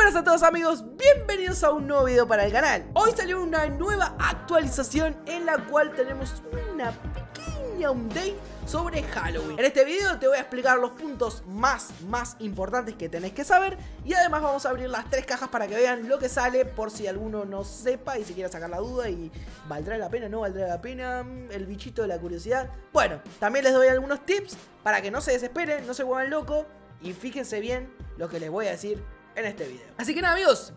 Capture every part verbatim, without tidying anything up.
Buenas a todos amigos, bienvenidos a un nuevo video para el canal. Hoy salió una nueva actualización en la cual tenemos una pequeña update sobre Halloween. En este video te voy a explicar los puntos más, más importantes que tenés que saber. Y además vamos a abrir las tres cajas para que vean lo que sale, por si alguno no sepa y se quiera sacar la duda y ¿valdrá la pena? ¿No valdrá la pena? El bichito de la curiosidad. Bueno, también les doy algunos tips para que no se desesperen, no se vuelvan locos y fíjense bien lo que les voy a decir en este video. Así que nada amigos,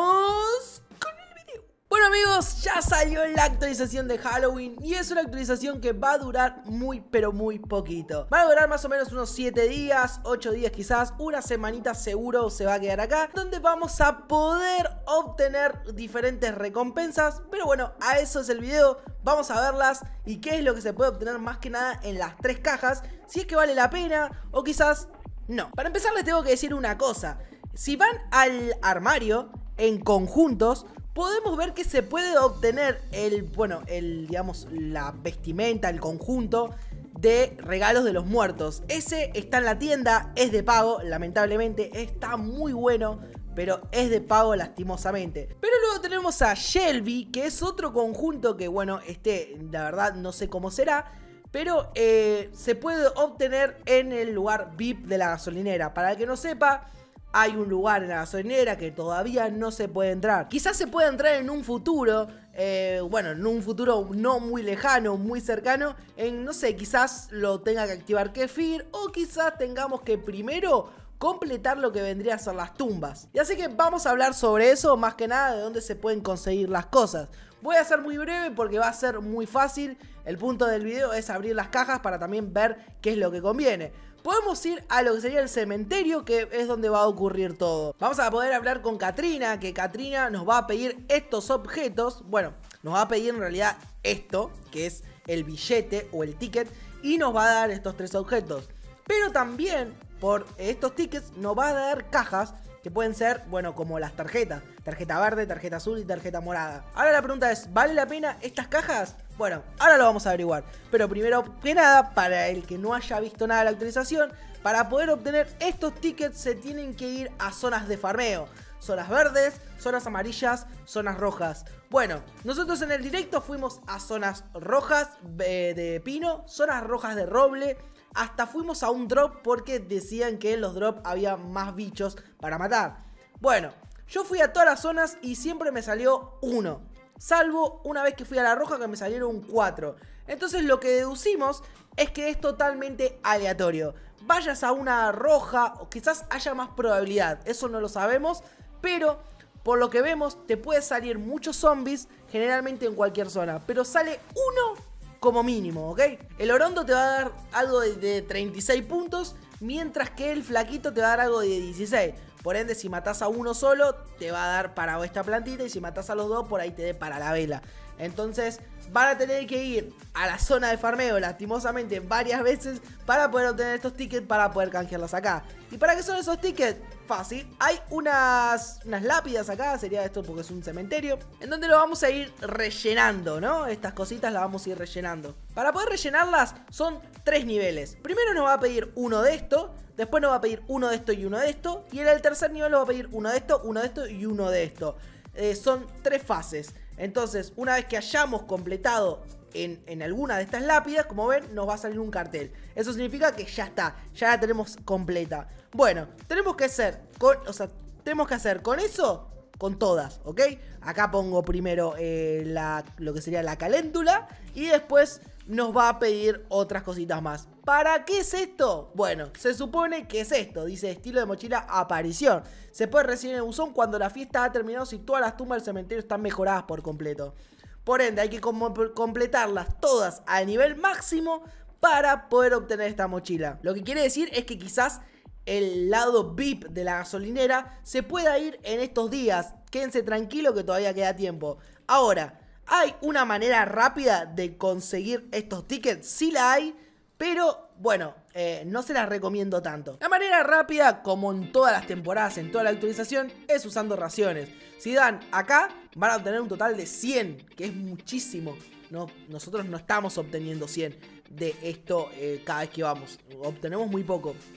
¡vamos con el video! Bueno amigos, ya salió la actualización de Halloween y es una actualización que va a durar muy pero muy poquito. Va a durar más o menos unos siete días, ocho días quizás, una semanita seguro se va a quedar acá, donde vamos a poder obtener diferentes recompensas. Pero bueno, a eso es el video, vamos a verlas y qué es lo que se puede obtener más que nada en las tres cajas, si es que vale la pena o quizás no. Para empezar les tengo que decir una cosa. Si van al armario en conjuntos, podemos ver que se puede obtener el, bueno, el, digamos, la vestimenta, el conjunto de regalos de los muertos. Ese está en la tienda, es de pago, lamentablemente, está muy bueno, pero es de pago lastimosamente. Pero luego tenemos a Shelby, que es otro conjunto que, bueno, este, la verdad no sé cómo será, pero eh, se puede obtener en el lugar V I P de la gasolinera. Para el que no sepa, hay un lugar en la gasolinera que todavía no se puede entrar. Quizás se pueda entrar en un futuro, eh, bueno, en un futuro no muy lejano, muy cercano. En, no sé, quizás lo tenga que activar Kefir o quizás tengamos que primero completar lo que vendría a ser las tumbas. Y así que vamos a hablar sobre eso, más que nada de dónde se pueden conseguir las cosas. Voy a ser muy breve porque va a ser muy fácil. El punto del video es abrir las cajas para también ver qué es lo que conviene. Podemos ir a lo que sería el cementerio, que es donde va a ocurrir todo. Vamos a poder hablar con Katrina, que Katrina nos va a pedir estos objetos. Bueno, nos va a pedir en realidad esto, que es el billete o el ticket, y nos va a dar estos tres objetos. Pero también por estos tickets nos va a dar cajas que pueden ser, bueno, como las tarjetas. Tarjeta verde, tarjeta azul y tarjeta morada. Ahora la pregunta es, ¿vale la pena estas cajas? Bueno, ahora lo vamos a averiguar. Pero primero que nada, para el que no haya visto nada de la actualización, para poder obtener estos tickets se tienen que ir a zonas de farmeo. Zonas verdes, zonas amarillas, zonas rojas. Bueno, nosotros en el directo fuimos a zonas rojas eh, de pino, zonas rojas de roble. Hasta fuimos a un drop porque decían que en los drops había más bichos para matar. Bueno, yo fui a todas las zonas y siempre me salió uno. Salvo una vez que fui a la roja que me salieron cuatro. Entonces lo que deducimos es que es totalmente aleatorio. Vayas a una roja o quizás haya más probabilidad. Eso no lo sabemos, pero por lo que vemos te puede salir muchos zombies generalmente en cualquier zona. Pero sale uno como mínimo, ¿ok? El orondo te va a dar algo de, de treinta y seis puntos, mientras que el flaquito te va a dar algo de dieciséis. Por ende, si matás a uno solo, te va a dar para esta plantita, y si matás a los dos, por ahí te dé para la vela. Entonces, van a tener que ir a la zona de farmeo, lastimosamente, varias veces para poder obtener estos tickets, para poder canjearlos acá. ¿Y para qué son esos tickets? Fácil. Hay unas, unas lápidas acá, sería esto porque es un cementerio, en donde lo vamos a ir rellenando, ¿no? Estas cositas las vamos a ir rellenando. Para poder rellenarlas son tres niveles. Primero nos va a pedir uno de esto, después nos va a pedir uno de esto y uno de esto, y en el tercer nivel nos va a pedir uno de esto, uno de esto y uno de esto. Eh, son tres fases. Entonces, una vez que hayamos completado en, en alguna de estas lápidas, como ven, nos va a salir un cartel. Eso significa que ya está, ya la tenemos completa. Bueno, tenemos que hacer con, o sea, tenemos que hacer con eso, con todas, ¿ok? Acá pongo primero eh, la, lo que sería la caléndula y después nos va a pedir otras cositas más. ¿Para qué es esto? Bueno, se supone que es esto. Dice estilo de mochila aparición. Se puede recibir en el buzón cuando la fiesta ha terminado si todas las tumbas del cementerio están mejoradas por completo. Por ende, hay que com completarlas todas al nivel máximo para poder obtener esta mochila. Lo que quiere decir es que quizás el lado V I P de la gasolinera se pueda ir en estos días. Quédense tranquilos que todavía queda tiempo. Ahora, ¿hay una manera rápida de conseguir estos tickets? Sí la hay, pero bueno, eh, no se las recomiendo tanto. La manera rápida, como en todas las temporadas, en toda la actualización, es usando raciones. Si dan acá, van a obtener un total de cien, que es muchísimo. No, nosotros no estamos obteniendo cien de esto eh, cada vez que vamos. Obtenemos muy poco.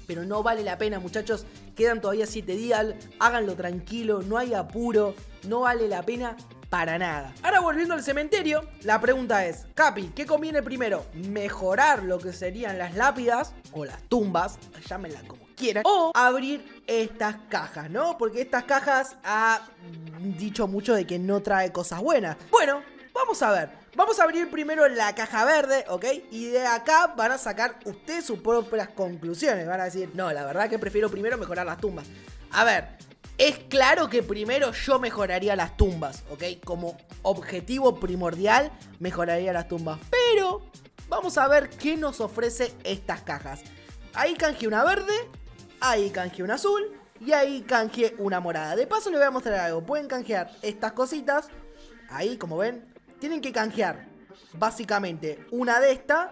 pero no vale la pena, muchachos. Quedan todavía siete días, háganlo tranquilo, no hay apuro, no vale la pena para nada. Ahora volviendo al cementerio, la pregunta es, Capi, ¿qué conviene primero? ¿Mejorar lo que serían las lápidas o las tumbas? Llámenlas como quieran. O abrir estas cajas, ¿no? Porque estas cajas ha dicho mucho de que no trae cosas buenas. Bueno, vamos a ver. Vamos a abrir primero la caja verde, ¿ok? Y de acá van a sacar ustedes sus propias conclusiones. Van a decir, no, la verdad que prefiero primero mejorar las tumbas. A ver, es claro que primero yo mejoraría las tumbas, ¿ok? Como objetivo primordial, mejoraría las tumbas. Pero vamos a ver qué nos ofrece estas cajas. Ahí canjeé una verde, ahí canjeé una azul y ahí canjeé una morada. De paso les voy a mostrar algo. Pueden canjear estas cositas. Ahí, como ven, tienen que canjear básicamente una de estas,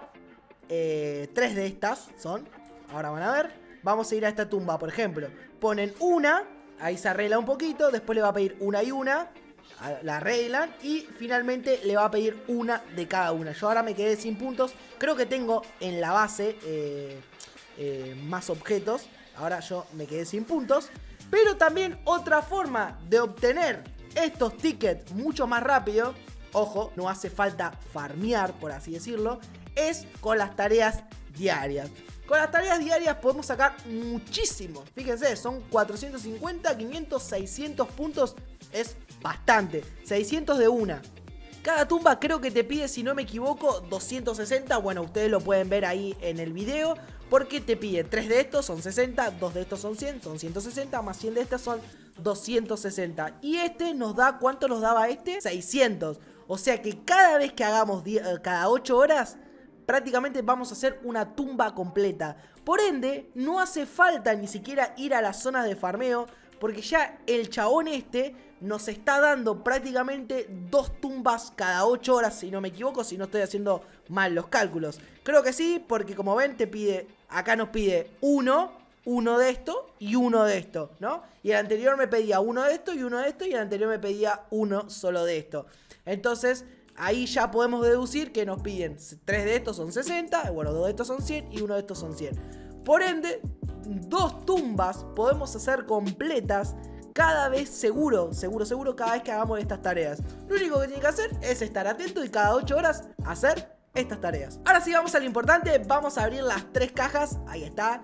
eh, tres de estas son. Ahora van a ver. Vamos a ir a esta tumba, por ejemplo. Ponen una, ahí se arregla un poquito. Después le va a pedir una y una, la arreglan y finalmente le va a pedir una de cada una. Yo ahora me quedé sin puntos. Creo que tengo en la base eh, eh, más objetos. Ahora yo me quedé sin puntos. Pero también otra forma de obtener estos tickets mucho más rápido, ojo, no hace falta farmear, por así decirlo, es con las tareas diarias. Con las tareas diarias podemos sacar muchísimos. Fíjense, son cuatrocientos cincuenta, quinientos, seiscientos puntos. Es bastante. seiscientos de una. Cada tumba creo que te pide, si no me equivoco, doscientos sesenta. Bueno, ustedes lo pueden ver ahí en el video. Porque te pide tres de estos son sesenta, dos de estos son cien, son ciento sesenta, más cien de estas son doscientos sesenta. Y este nos da, ¿cuánto nos daba este? seiscientos. O sea que cada vez que hagamos, cada ocho horas, prácticamente vamos a hacer una tumba completa. Por ende, no hace falta ni siquiera ir a las zonas de farmeo, porque ya el chabón este nos está dando prácticamente dos tumbas cada ocho horas, si no me equivoco, si no estoy haciendo mal los cálculos. Creo que sí, porque como ven te pide, acá nos pide uno, uno de esto y uno de esto, ¿no? Y el anterior me pedía uno de esto y uno de esto y el anterior me pedía uno solo de esto. Entonces ahí ya podemos deducir que nos piden tres de estos son sesenta, bueno, dos de estos son cien y uno de estos son cien. Por ende, dos tumbas podemos hacer completas cada vez seguro, seguro, seguro cada vez que hagamos estas tareas. Lo único que tienen que hacer es estar atento y cada ocho horas hacer estas tareas. Ahora sí, vamos a lo importante. Vamos a abrir las tres cajas. Ahí está.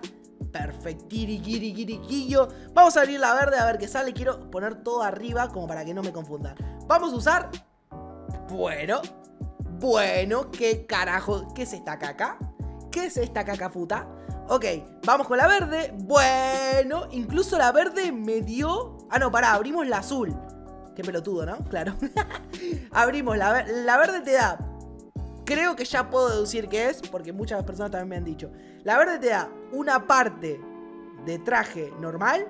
Perfectiriquiriquiriquillo. Vamos a abrir la verde a ver qué sale. Quiero poner todo arriba como para que no me confundan. Vamos a usar... Bueno. Bueno, ¿qué carajo? ¿Qué es esta caca? ¿Qué es esta caca puta? Ok, vamos con la verde. Bueno, incluso la verde me dio... Ah, no, pará, abrimos la azul. Qué pelotudo, ¿no? Claro. Abrimos la verde. La verde te da... Creo que ya puedo deducir qué es, porque muchas personas también me han dicho. La verde te da una parte de traje normal.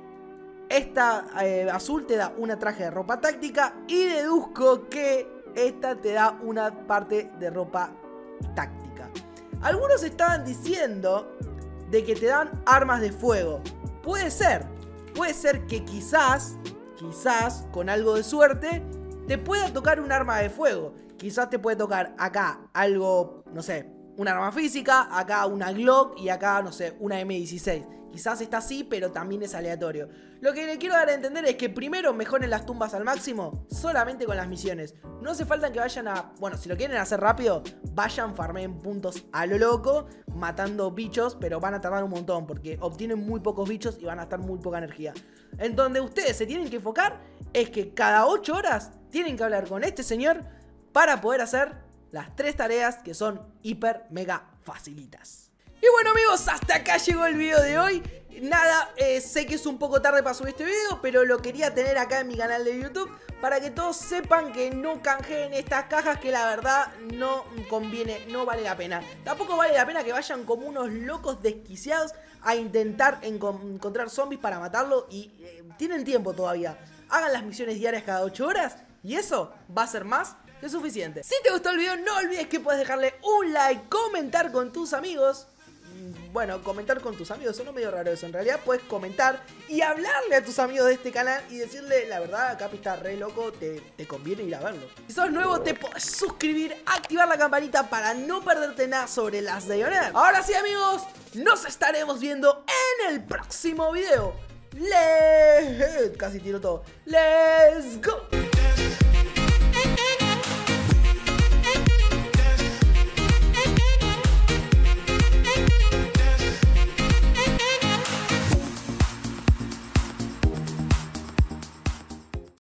Esta eh, azul te da una traje de ropa táctica. Y deduzco que esta te da una parte de ropa táctica. Algunos estaban diciendo de que te dan armas de fuego. Puede ser. Puede ser que quizás, quizás, con algo de suerte, te pueda tocar un arma de fuego. Quizás te puede tocar acá algo, no sé, un arma física, acá una Glock y acá, no sé, una eme dieciséis. Quizás está así, pero también es aleatorio. Lo que le quiero dar a entender es que primero mejoren las tumbas al máximo, solamente con las misiones. No hace falta que vayan a... Bueno, si lo quieren hacer rápido, vayan, farmeen puntos a lo loco, matando bichos, pero van a tardar un montón, porque obtienen muy pocos bichos y van a estar muy poca energía. En donde ustedes se tienen que enfocar es que cada ocho horas tienen que hablar con este señor para poder hacer las tres tareas que son hiper mega facilitas. Y bueno amigos, hasta acá llegó el video de hoy. Nada, eh, sé que es un poco tarde para subir este video, pero lo quería tener acá en mi canal de YouTube para que todos sepan que no canjeen estas cajas, que la verdad no conviene, no vale la pena. Tampoco vale la pena que vayan como unos locos desquiciados a intentar enco- encontrar zombies para matarlo y eh, tienen tiempo todavía. Hagan las misiones diarias cada ocho horas y eso va a ser más que suficiente. Si te gustó el video, no olvides que puedes dejarle un like, comentar con tus amigos. bueno, comentar con tus amigos. Suena medio raro eso. En realidad puedes comentar y hablarle a tus amigos de este canal y decirle, la verdad, Capi está re loco, te, te conviene ir a verlo. Si sos nuevo, te podés suscribir, activar la campanita para no perderte nada sobre las de Lionel. Ahora sí, amigos, nos estaremos viendo en el próximo video. Le... Casi tiro todo. Let's go.